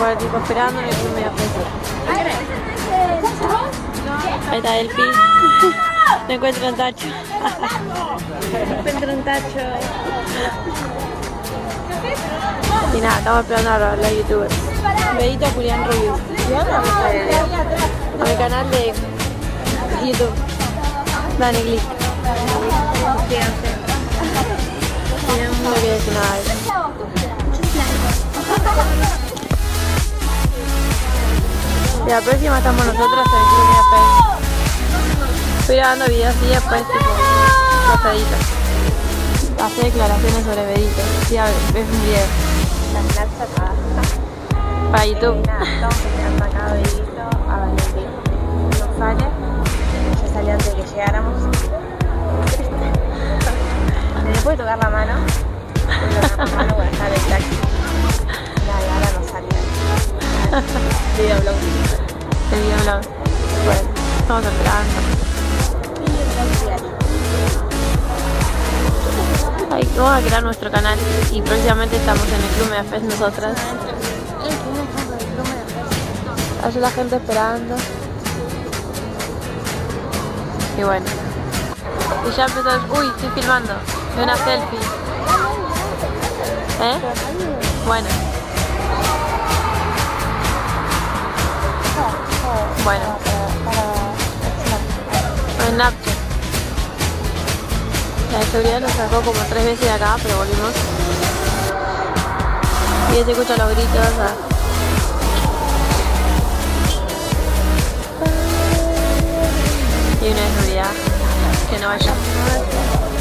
por tipo esperando en el club medio fresco. Ahí está Elfi. No encuentro un tacho. No encuentro un tacho. Y nada, estamos esperando a los youtubers. Bedito a Julián Rubio. A mi canal de YouTube. Dani Glick. No quiero decir nada de eso. Y la próxima estamos nosotros en el Club Media Fest. Estoy grabando videos y después tipo pasaditos. Hace declaraciones sobre Bedito. Sí, a ver, ves un video. La plancha trabaja. Para YouTube. Estamos esperando acá Bedito a Valentín. No sale. Ya salió antes de que llegáramos. ¿Le puede tocar la mano? Bueno, está en el taxi. Nada, ahora no sale. Videoblog. El videoblog. Bueno, estamos esperando. Ahí vamos a crear nuestro canal y próximamente estamos en el Club Media Fest nosotras. Hay la gente esperando. Y bueno. Y ya empezó. Uy, estoy filmando. De una selfie. ¿Eh? Bueno. Bueno. En Snapchat. La de seguridad nos sacó como 3 veces de acá, pero volvimos. Y ya se escuchan los gritos. Y una de seguridad. Que no vaya.